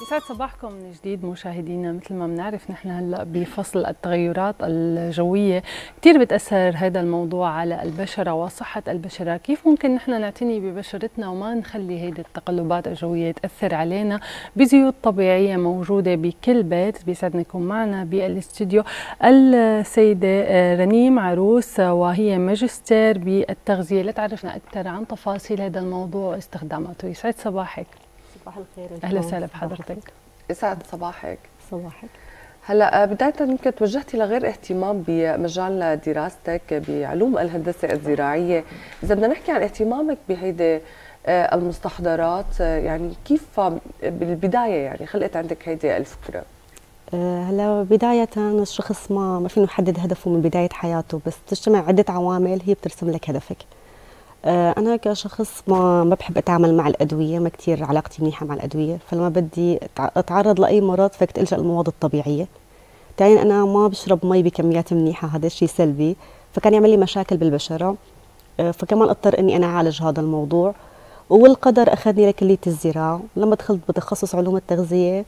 يسعد صباحكم من جديد مشاهدينا. مثل ما بنعرف نحن هلا بفصل التغيرات الجويه، كثير بتاثر هذا الموضوع على البشره وصحه البشره. كيف ممكن نحن نعتني ببشرتنا وما نخلي هيدي التقلبات الجويه تاثر علينا؟ بزيوت طبيعيه موجوده بكل بيت. بيسعدنا يكون معنا بالاستديو السيده رنيم عروس، وهي ماجستير بالتغذيه، لتعرفنا اكثر عن تفاصيل هذا الموضوع واستخداماته. يسعد صباحك. صباح الخير. اهلا وسهلا بحضرتك. يسعد صباحك. صباحك. هلا بدايه يمكن توجهتي لغير اهتمام بمجال دراستك بعلوم الهندسه الزراعيه، اذا بدنا نحكي عن اهتمامك بهيدي المستحضرات، يعني كيف بالبدايه يعني خلقت عندك هيدي الفكره؟ هلا بداية الشخص ما فينه يحدد هدفه من بداية حياته، بس تجتمع عدة عوامل هي بترسم لك هدفك. أنا كشخص ما بحب أتعامل مع الأدوية، ما كتير علاقتي منيحة مع الأدوية، فلما بدي أتعرض لأي مرض فكنت ألجأ للمواد الطبيعية. ثانيا أنا ما بشرب مي بكميات منيحة، هذا الشيء سلبي، فكان يعمل لي مشاكل بالبشرة، فكمان اضطر إني أنا أعالج هذا الموضوع. والقدر أخذني لكلية الزراعة. لما دخلت بتخصص علوم التغذية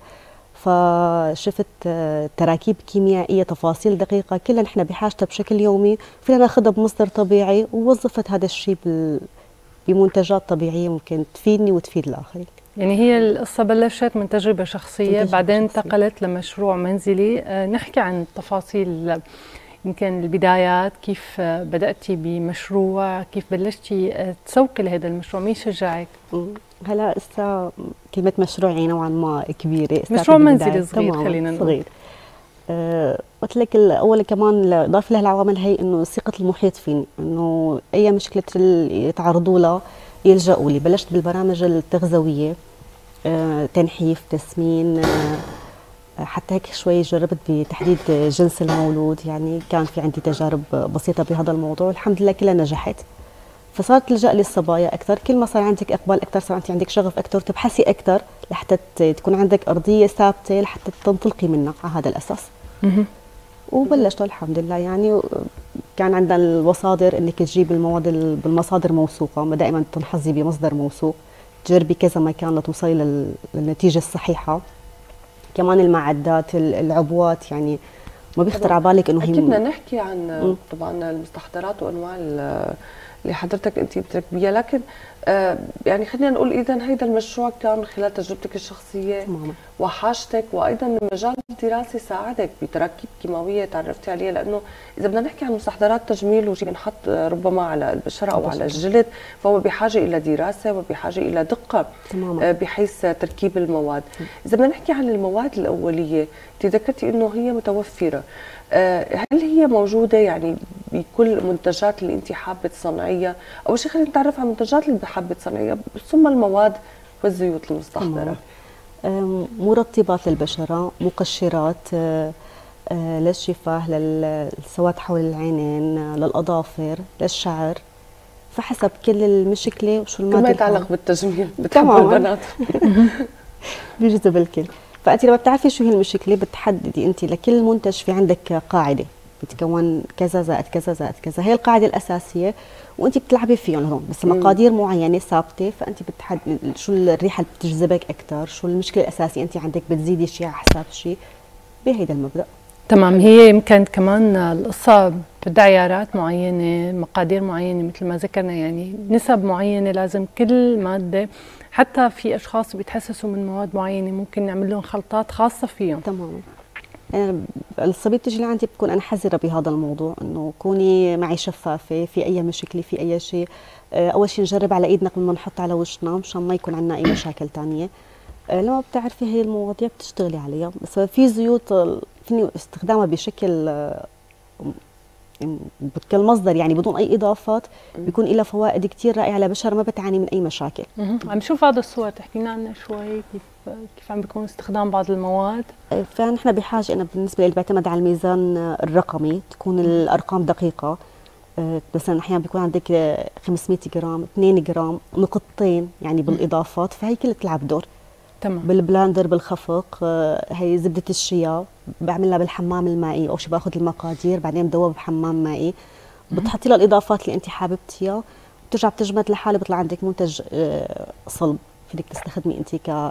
فشفت تراكيب كيميائيه، تفاصيل دقيقه كلها نحن بحاجتها بشكل يومي، فينا ناخذها بمصدر طبيعي، ووظفت هذا الشيء بمنتجات طبيعيه ممكن تفيدني وتفيد الاخرين. يعني هي القصه بلشت من تجربه شخصيه، بعدين انتقلت لمشروع منزلي. نحكي عن تفاصيل يمكن البدايات، كيف بدأتي بمشروع، كيف بلشتي تسوقي لهذا المشروع، مين شجعك؟ هلا اسا كلمة مشروع يعني نوعا ما كبيرة، مشروع منزلي صغير خلينا نقول. صغير. قلت لك الأول كمان إضافة لها العوامل هي إنه ثقة المحيط فيني، إنه أي مشكلة يتعرضوا لها يلجأوا لي. بلشت بالبرامج التغذوية، تنحيف، تسمين، حتى هيك شوي جربت بتحديد جنس المولود، يعني كان في عندي تجارب بسيطة بهذا الموضوع والحمد لله كلها نجحت. فصارت تلجأ للصبايا أكثر، كل ما صار عندك إقبال أكثر، صار أنت عندك شغف أكثر، تبحثي أكثر لحتى تكون عندك أرضية ثابتة لحتى تنطلقي منها على هذا الأساس. وبلشت الحمد لله. يعني كان عندنا المصادر انك تجيب المواد بالمصادر موثوقه، ما دائما تنحظي بمصدر موثوق، تجربي كذا مكان لتوصلي للنتيجه الصحيحه. كمان المعدات، العبوات، يعني ما بيخطر على بالك انه هي اكيد بدنا نحكي عن طبعا المستحضرات وانواع اللي حضرتك انت بتركبيها، لكن يعني خلينا نقول اذا هيدا المشروع كان من خلال تجربتك الشخصيه تماما وحاجتك، وايضا من مجال الدراسه ساعدك بتراكيب كيماويه تعرفتي عليها، لانه اذا بدنا نحكي عن مستحضرات تجميل وشيء بنحط ربما على البشره او على الجلد، فهو بحاجه الى دراسه وبحاجه الى دقه تماما بحيث تركيب المواد. اذا بدنا نحكي عن المواد الاوليه، انت ذكرتي انه هي متوفره، هل هي موجوده يعني بكل المنتجات اللي انت حابه تصنعيها؟ اول شيء خلينا نتعرف على المنتجات اللي حابه تصنعيها، ثم المواد والزيوت المستحضره. مرطبات للبشره، مقشرات للشفاه، للسواد حول العينين، للاظافر، للشعر، فحسب كل المشكله وشو الماده كل ما يتعلق بالتجميل بتحب البنات بيجذب الكل. فانت لما بتعرفي شو هي المشكله بتحددي انت لكل منتج في عندك قاعده بتكون كذا زائد كذا زائد كذا، هي القاعده الاساسيه وانت بتلعبي فيهم هون، بس مقادير معينه ثابته، فانت بتحددي شو الريحه اللي بتجذبك اكثر، شو المشكله الاساسيه انت عندك بتزيدي شيء على حساب شيء، بهيدا المبدا. تمام. هي يمكن كمان القصه بدها عيارات معينه، مقادير معينه، مثل ما ذكرنا، يعني نسب معينه لازم كل ماده. حتى في اشخاص بيتحسسوا من مواد معينه ممكن نعمل لهم خلطات خاصه فيهم. تماما. الصبيه بتجي لعندي بكون انا حذره بهذا الموضوع، انه كوني معي شفافه في اي مشكله في اي شيء. اول شيء نجرب على ايدنا قبل ما نحط على وشنا مشان ما يكون عندنا اي مشاكل ثانيه. لما بتعرفي هي المواضيع بتشتغلي عليها. بس في زيوت فيني استخدامها بشكل كالمصدر، يعني بدون اي اضافات، بيكون لها فوائد كثير رائعه على البشره، ما بتعاني من اي مشاكل. عم نشوف هذا الصور، تحكي لنا عنها شوي، كيف عم بيكون استخدام بعض المواد؟ فنحن بحاجه، انا بالنسبه لي بعتمد على الميزان الرقمي، تكون الارقام دقيقه. مثلا احيانا بيكون عندك 500 جرام، 2 جرام، نقطتين يعني بالاضافات، فهي كلها بتلعب دور. تمام. بالبلاندر، بالخفق، هي زبده الشيا بعملها بالحمام المائي، اول شيء باخذ المقادير بعدين بدوب بحمام مائي، بتحطي لها الاضافات اللي انت حاببتيها، بترجع بتجمد لحالها، بيطلع عندك منتج صلب فيك تستخدمي انت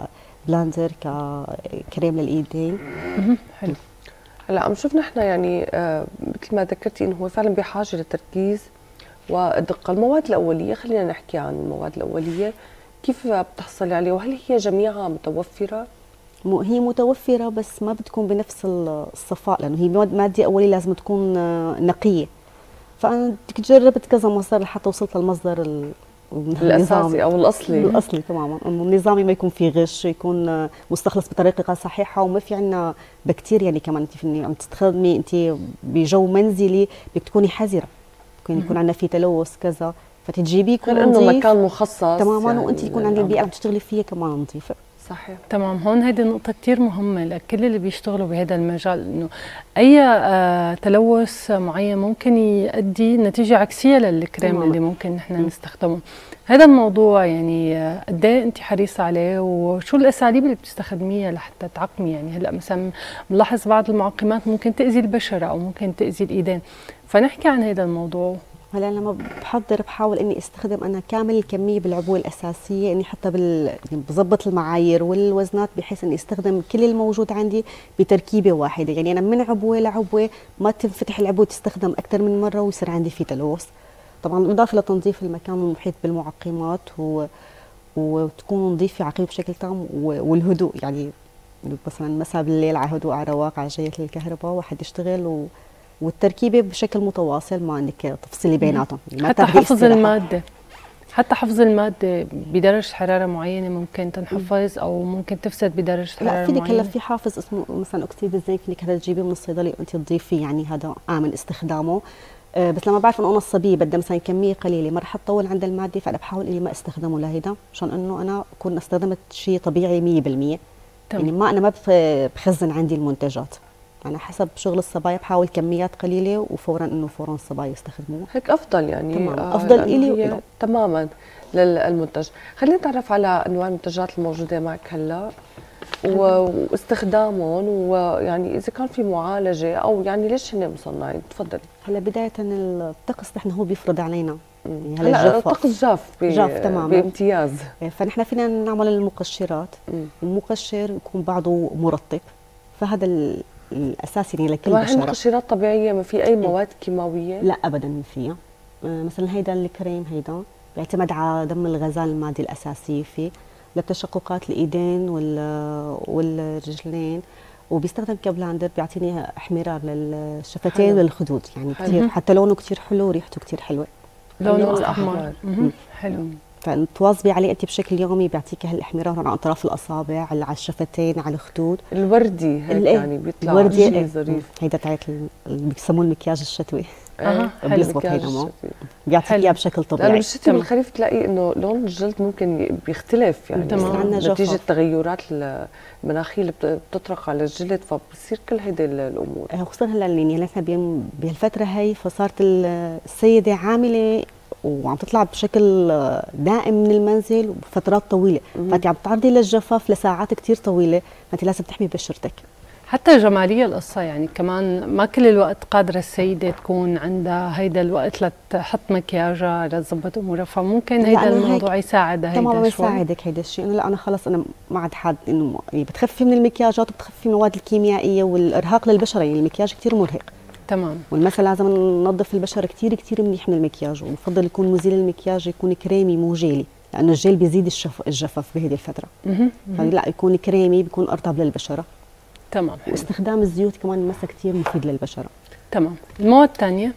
كبلاندر ككريم للايدين. حلو. هلا عم شوف نحن يعني مثل ما ذكرتي انه هو فعلا بحاجه للتركيز والدقه. المواد الاوليه، خلينا نحكي عن المواد الاوليه، كيف بتحصلي عليها وهل هي جميعها متوفره؟ هي متوفره بس ما بتكون بنفس الصفاء، لانه هي ماده اوليه لازم تكون نقيه. فانا بدك جربت كذا مصدر لحتى وصلت للمصدر الاساسي او الاصلي تماما، انه النظامي ما يكون فيه غش، يكون مستخلص بطريقه صحيحه وما في عندنا بكتيريا. يعني كمان انت عم تستخدمي انت بجو منزلي بدك تكوني حذره، يكون عندنا في تلوث كذا، فتجيبيه يكون انه نظيف مكان مخصص تماما يعني، وانت يكون عندك البيئه اللي بتشتغلي فيها كمان نظيفه. صحيح. تمام. هون هيدي النقطة كتير مهمة لكل اللي بيشتغلوا بهذا المجال، انه اي تلوث معين ممكن يؤدي نتيجة عكسية للكريم تمام. اللي ممكن نحن نستخدمه. هذا الموضوع يعني قد ايه انت حريصة عليه، وشو الاساليب اللي بتستخدميها لحتى تعقمي؟ يعني هلا مثلا بنلاحظ بعض المعقمات ممكن تأذي البشرة او ممكن تأذي الايدين، فنحكي عن هذا الموضوع. هلا لما بحضر بحاول اني استخدم انا كامل الكميه بالعبوه الاساسيه، اني حتى يعني بظبط المعايير والوزنات بحيث اني استخدم كل الموجود عندي بتركيبه واحده. يعني انا من عبوه لعبوه ما تنفتح العبوه تستخدم اكثر من مره ويصير عندي في تلوث. طبعا بالاضافه لتنظيف المكان المحيط بالمعقمات وتكون نظيفه عقيمه بشكل تام، والهدوء يعني مثلا مساء بالليل على هدوء على رواق على جهه الكهرباء واحد يشتغل والتركيبه بشكل متواصل ما عندك تفصيلي بيناتهم. حتى حفظ الماده، حتى حفظ الماده بدرجه حراره معينه ممكن تنحفظ او ممكن تفسد بدرجه حراره معينه. لا فيك هلا في حافظ اسمه مثلا اكسيد الزنك، فيك هذا تجيبيه من الصيدليه وانت تضيفيه، يعني هذا امن استخدامه. بس لما بعرف انه انا الصبيه بدها مثلا كميه قليله ما رح تطول عند الماده، فانا بحاول اني ما استخدمه لهيدا عشان انه انا اكون استخدمت شيء طبيعي 100%. يعني ما انا ما بخزن عندي المنتجات، أنا حسب شغل الصبايا بحاول كميات قليلة وفورا إنه فورا الصبايا يستخدموها. هيك أفضل يعني. تمام. أفضل إلي تماما للمنتج. خلينا نتعرف على أنواع المنتجات الموجودة معك هلا واستخدامهم، ويعني إذا كان في معالجة أو يعني ليش هن مصنعين. تفضلي. هلا بداية الطقس نحن هو بيفرض علينا. يعني هلا الطقس جاف تماما بامتياز، فنحن فينا نعمل المقشرات. المقشر يكون بعضه مرطب، فهذا الاساسي يعني لكل بشره. مقشرات طبيعيه ما في اي مواد كيماويه؟ لا ابدا ما فيها. مثلا هيدا الكريم هيدا بيعتمد على دم الغزال الماده الاساسيه فيه لتشققات الايدين والرجلين، وبيستخدم كبلاندر بيعطيني احمرار للشفتين والخدود، يعني كثير حتى لونه كثير حلو وريحته كثير حلوه. لونه احمر. حلو. فتواظبي عليه انت بشكل يومي بيعطيك هالاحمرار على اطراف الاصابع، على الشفتين، على الخدود. الوردي هيك يعني بيطلع الوردي ظريف. هيدا تاعت اللي بيسموه المكياج الشتوي. بيزبط هيدا بيعطيك اياه بشكل طبيعي. لانه بالشتاء والخريف تلاقي انه لون الجلد ممكن بيختلف يعني نتيجه تغيرات المناخيه اللي بتطرق على الجلد، فبصير كل هيدي الامور. خصوصا هلا يعني نحن بهالفتره هي فصارت السيده عامله وعم تطلع بشكل دائم من المنزل وفترات طويله، فانت عم تعرضي للجفاف لساعات كثير طويله، فانت لازم تحمي بشرتك. حتى جماليه القصه يعني كمان ما كل الوقت قادره السيده تكون عندها هيدا الوقت لتحط مكياجها لتظبط امورها، فممكن هيدا الموضوع يساعدها. هيدا تماما يساعدك هيدا الشيء. انه لا انا خلص انا ما عاد حد انه بتخفي من المكياجات وبتخفي من المواد الكيميائيه والارهاق للبشره، يعني المكياج كثير مرهق. تمام. والمثل لازم ننظف البشره كثير كثير منيح من المكياج، وبفضل يكون مزيل المكياج يكون كريمي مو جيلي، لانه الجيل بيزيد الجفاف بهذه الفتره. لا يكون كريمي بيكون ارطب للبشره. تمام. واستخدام الزيوت كمان المسا كثير مفيد للبشره. تمام. المواد الثانيه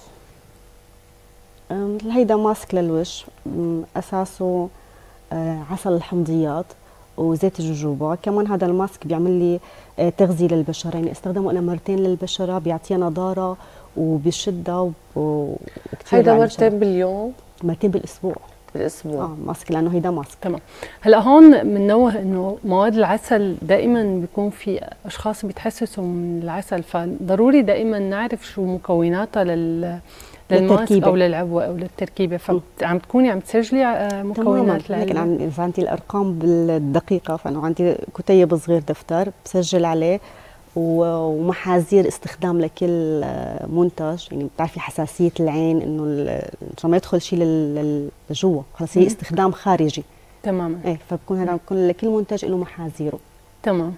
هيدا ماسك للوجه، اساسه عسل الحمضيات وزيت الجوجوبا. كمان هذا الماسك بيعمل لي تغذيه للبشره، يعني استخدمه انا مرتين للبشره بيعطيها نضاره وبيشدها وكثير. هيدا مرتين باليوم؟ مرتين بالاسبوع. ماسك لانه هيدا ماسك. تمام. هلا هون بننوه انه مواد العسل دائما بيكون في اشخاص بيتحسسوا من العسل، فضروري دائما نعرف شو مكوناتها للماسك او للعبوه او للتركيبه، فعم تكوني عم تسجلي مكونات لكن اذا عندي الارقام بالدقيقه، فانا عندي كتيب صغير دفتر بسجل عليه ومحاذير استخدام لكل منتج. يعني بتعرفي حساسيه العين انه عشان ما يدخل شيء لجوا، خلص هي استخدام خارجي، تماما. ايه، فبكون هذا كل منتج له محاذيره. تمام.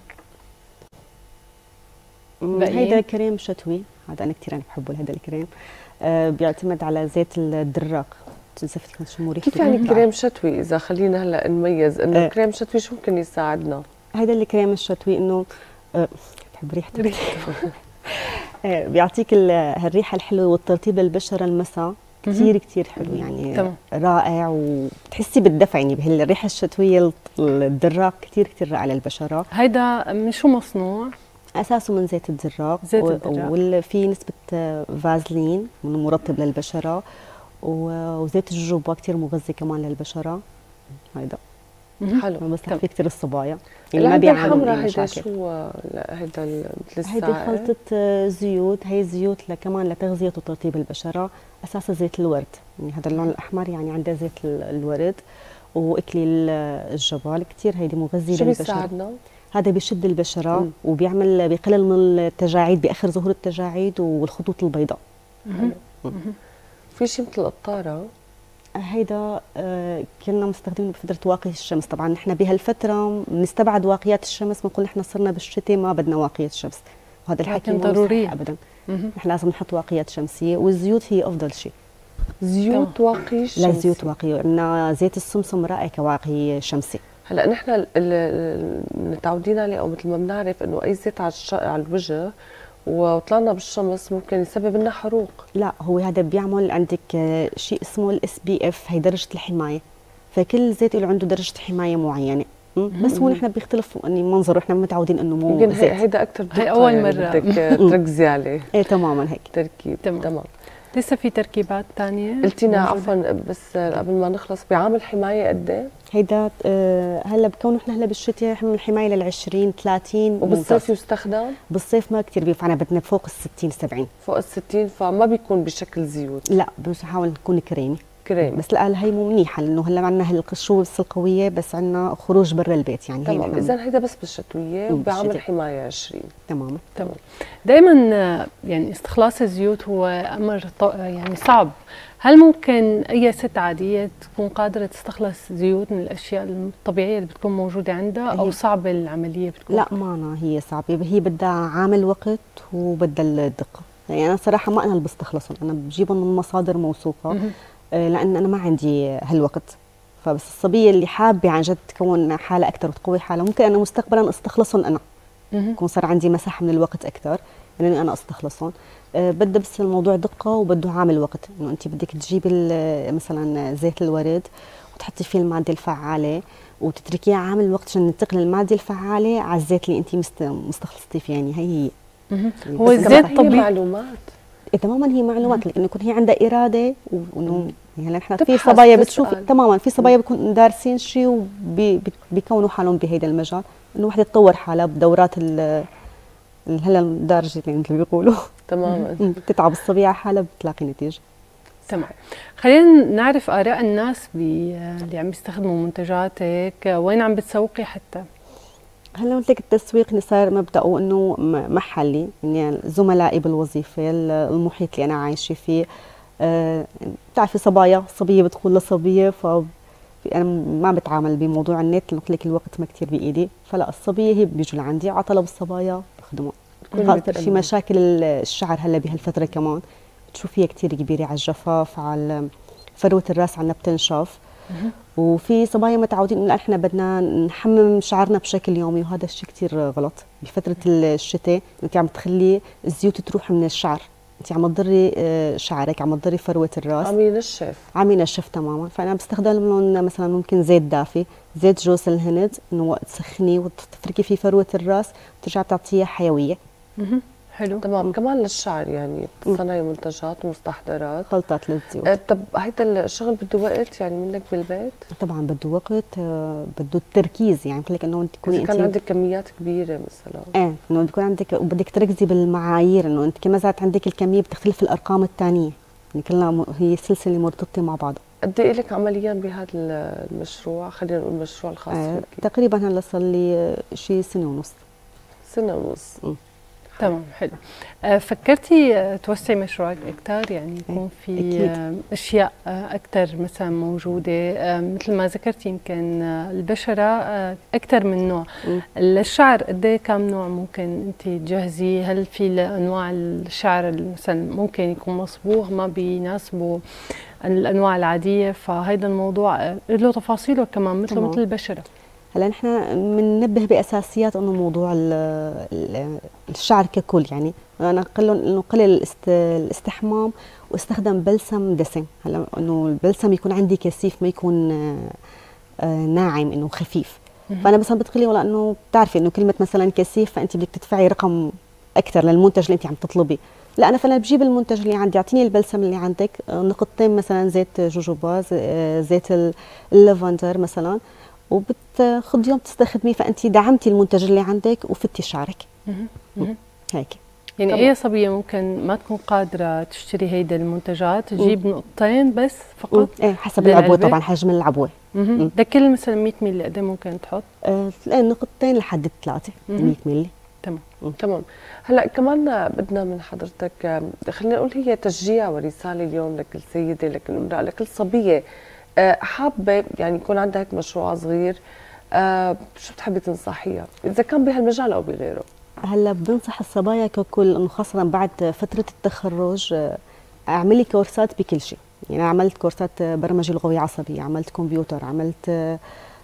هيدا كريم شتوي، هذا انا كثير بحبه هذا الكريم. بيعتمد على زيت الدراق. زفتي شو مريح. كيف يعني كريم شتوي؟ اذا خلينا هلا نميز انه كريم شتوي شو ممكن يساعدنا؟ هيدا الكريم الشتوي انه بحب ريحته. بيعطيك هالريحه الحلوه والترطيب للبشره المساء كثير كثير حلو يعني. تمام. رائع، وبتحسي بالدفء يعني بهالريحه الشتويه الدراق كثير كثير رائع للبشره. هيدا من شو مصنوع؟ اساسه من زيت الدراق. زيت الدراق. وفي نسبه فازلين من مرطب للبشره، وزيت الجوجوبا كثير مغذي كمان للبشره. هيدا حلو. بس في كثير الصبايا يعني ما بيعملوا اي مشاكل. شو هيدا مثل هيدي خلطة زيوت. هي زيوت كمان لتغذية وترطيب البشرة. أساسها زيت الورد، يعني هذا اللون الأحمر يعني عنده زيت الورد. وإكليل الجبال كثير هيدي مغذية شو للبشرة. بيساعدنا؟ هذا بيشد البشرة بيقلل من التجاعيد بآخر ظهور التجاعيد والخطوط البيضاء. في شيء مثل القطارة؟ هيدا كنا مستخدمين بفترة واقي الشمس. طبعا نحن بهالفترة بنستبعد واقيات الشمس، بنقول نحن صرنا بالشتاء ما بدنا واقية الشمس، وهذا الحكي ضروري ابدا. نحن لازم نحط واقيات شمسية، والزيوت هي افضل شيء. زيوت واقي شمسي؟ لا، زيوت واقي. عندنا زيت السمسم رائع كواقي شمسي. هلا نحن متعودين عليه او مثل ما بنعرف انه اي زيت على الوجه وطلعنا بالشمس ممكن يسبب لنا حروق. لا، هو هذا بيعمل عندك شيء اسمه الاس بي اف، هي درجه الحمايه. فكل زيت له عنده درجه حمايه معينه. بس هو نحن بيختلف يعني منظره، نحن متعودين انه مو يمكن هيدا اكثر هي اول مره بدك تركزي عليه. ايه تماما هيك تركيب. تمام. لسه في تركيبات ثانيه قلتينا عفوا بس قبل ما نخلص، بيعمل حمايه قد ايه؟ هيدا هلا بكون نحن هلا بالشتاء الحمايه لل 20 30. وبالصيف يستخدم؟ بالصيف ما كثير بينفعنا، بدنا فوق ال 60 70. فوق ال 60 فما بيكون بشكل زيوت. لا، بنحاول نكون كريمي. بس لا، هي مو منيحه لانه هلا عندنا هالقشور القويه، بس عندنا خروج برا البيت يعني. تمام. اذا هيدا بس بالشتويه وبيعمل حمايه 20. تماما. دائما يعني استخلاص الزيوت هو امر يعني صعب. هل ممكن اي ست عاديه تكون قادره تستخلص زيوت من الاشياء الطبيعيه اللي بتكون موجوده عندها، او صعبه العمليه بتكون؟ لا، ما هي صعبه، هي بدها عامل وقت وبدها الدقه. يعني انا صراحه ما انا اللي بستخلصهم، انا بجيبهم من مصادر موثوقه. لان انا ما عندي هالوقت. فبس الصبيه اللي حابه عن جد تكون حالها اكثر وتقوي حالها، ممكن انا مستقبلا استخلصهم انا. يكون صار عندي مساحه من الوقت اكثر اني انا استخلصهم. بدها بس الموضوع دقه وبده عامل وقت، انه انت بدك تجيبي مثلا زيت الورد وتحطي فيه الماده الفعاله وتتركيه عامل وقت عشان ينتقل الماده الفعاله على الزيت اللي انت مستخلصتي فيه. يعني هي هو الزيت طبيعي. معلومات. تماما هي معلومات، لانه يكون هي عندها اراده، وانه يعني نحن في صبايا بتشوف تماما، في صبايا بيكونوا دارسين شيء وبيكونوا حالهم بهيدا المجال، انه وحده تطور حالها بدورات هلا الدارجه مثل ما بيقولوا. تماما. بتتعب الصبيه على حالها بتلاقي نتيجه. تمام. خلينا نعرف اراء الناس اللي عم يستخدموا منتجاتك، وين عم بتسوقي حتى؟ هلا قلت لك التسويق صار مبدأه انه محلي، يعني زملائي بالوظيفه، المحيط اللي انا عايشه فيه. بتعرفي صبيه بتقول لصبيه، انا ما بتعامل بموضوع النت، قلت لك الوقت ما كثير بايدي. فلا، الصبيه هي بيجوا لعندي على طلب الصبايا بخدمها. خاصه في مشاكل الشعر هلا بهالفتره كمان بتشوفيها كثير كبيره، على الجفاف، على فروه الراس عنا بتنشف. وفي صبايا متعودين انه احنا بدنا نحمم شعرنا بشكل يومي، وهذا الشيء كثير غلط. بفتره الشتاء انت عم تخلي الزيوت تروح من الشعر، انت عم تضري شعرك، عم تضري فروه الراس، عم ينشف تماما. فانا بستخدم لهم مثلا ممكن زيت دافي، زيت جوز الهند، انه وقت تسخنيه وتفركي فيه فروه الراس بترجع بتعطيها حيويه. حلو. تمام. كمان للشعر يعني بتصنعي منتجات ومستحضرات، خلطات للزيوت. طب هيدا الشغل بده وقت يعني منك بالبيت؟ طبعا بده وقت، بده التركيز. يعني قلت لك انه انت تكوني كان عندك كميات كبيره مثلا، انه بيكون عندك وبدك تركزي بالمعايير، انه انت كما زادت عندك الكميه بتختلف الارقام الثانيه، يعني كلها هي سلسله مرتبطه مع بعضها. قد ايه لك عمليا بهذا المشروع؟ خلينا نقول المشروع الخاص فيك. تقريبا هلا صار لي شيء سنه ونص. سنه ونص. تمام، حلو. فكرتي توسعي مشروعك اكثر، يعني يكون في اشياء اكثر مثلا موجوده، مثل ما ذكرتي يمكن البشره اكثر من نوع. الشعر قد ايه كم نوع ممكن انت تجهزيه؟ هل في انواع الشعر مثلا ممكن يكون مصبوغ ما بيناسبه الانواع العاديه؟ فهيدا الموضوع له تفاصيله كمان مثل البشره. هلا نحن بننبه باساسيات انه موضوع الشعر ككل، يعني انا اقول انه قلل الاستحمام واستخدم بلسم دسم. هلا انه البلسم يكون عندي كثيف، ما يكون ناعم، انه خفيف. فانا مثلا بتقولي والله انه بتعرفي انه كلمه مثلا كثيف فانت بدك تدفعي رقم اكثر للمنتج اللي انت عم تطلبي. لا، انا فانا بجيب المنتج اللي عندي، اعطيني البلسم اللي عندك، نقطتين مثلا زيت جوجوبا، زيت اللافندر مثلا، وبتاخذيهم تستخدميه، فانت دعمتي المنتج اللي عندك وفتي شعرك. هيك يعني اي صبيه ممكن ما تكون قادره تشتري هيدا المنتجات تجيب نقطتين بس فقط؟ ايه، حسب العبوه طبعا، حجم العبوه. ده كل مثلا 100 مللي قد ايه ممكن تحط؟ نقطتين لحد 3 100 مللي. تمام. تمام. هلا كمان بدنا من حضرتك، خلينا نقول هي تشجيع ورساله اليوم لكل سيده، لكل امراه، لكل صبيه حابه يعني يكون عندها هيك مشروع صغير، شو بتحبي تنصحيها اذا كان بهالمجال او بغيره؟ هلا بنصح الصبايا ككل انه خاصه بعد فتره التخرج اعملي كورسات بكل شيء. يعني عملت كورسات برمجه لغويه عصبيه، عملت كمبيوتر، عملت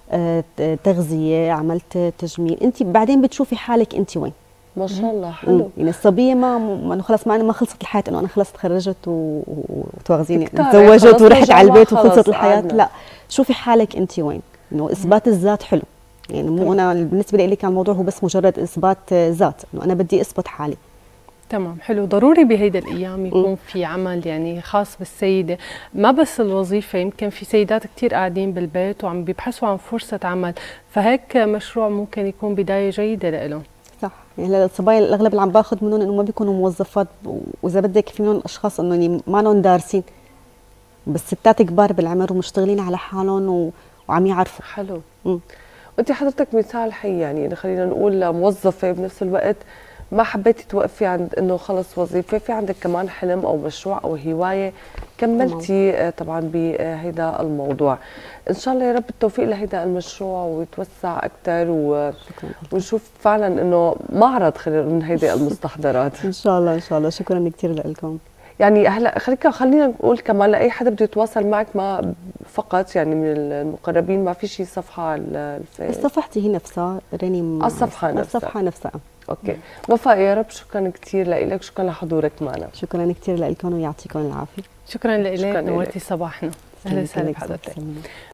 تغذيه، عملت تجميل. انت بعدين بتشوفي حالك انت وين. ما شاء الله، حلو. يعني الصبيه ما خلص ما خلصت الحياه انه انا خلص تخرجت وتواخذيني تزوجت تزوجت ورحت على البيت وخلصت الحياه. عادنا. لا، شوفي حالك انت وين. انه اثبات الذات حلو. يعني مو انا بالنسبه لي كان الموضوع هو بس مجرد اثبات ذات، انه انا بدي اثبت حالي. تمام، حلو. ضروري بهيدا الايام يكون في عمل يعني خاص بالسيده، ما بس الوظيفه. يمكن في سيدات كثير قاعدين بالبيت وعم بيبحثوا عن فرصه عمل، فهيك مشروع ممكن يكون بدايه جيده لهم. صح. يعني الصبايا الاغلب اللي عم باخذ منهم انه ما بيكونوا موظفات، واذا بدك في منهم اشخاص انه يعني ما لهم دارسين، بس ستات كبار بالعمر ومشتغلين على حالهم وعم يعرفوا. حلو. وانت حضرتك مثال حي، يعني خلينا نقول موظفه بنفس الوقت ما حبيتي توقفي عند انه خلص وظيفه، في عندك كمان حلم او مشروع او هوايه كملتي طبعا بهيدا الموضوع. ان شاء الله يا رب التوفيق لهيدا المشروع ويتوسع اكثر ونشوف فعلا انه معرض خلينا نقول من هيدي المستحضرات. ان شاء الله ان شاء الله. شكرا كثير لكم. يعني هلا خلينا نقول كمان لاي حدا بده يتواصل معك، ما فقط يعني من المقربين، ما في شيء صفحه على صفحتي هي نفسها رنيم، الصفحه نفسها. اوكي. وفاء يا رب شكرا كثير لك، شكرا لحضورك معنا. شكرا كثير لكم ويعطيكم العافيه. شكرا لك، نورتي صباحنا. اهلا وسهلا بحضرتك.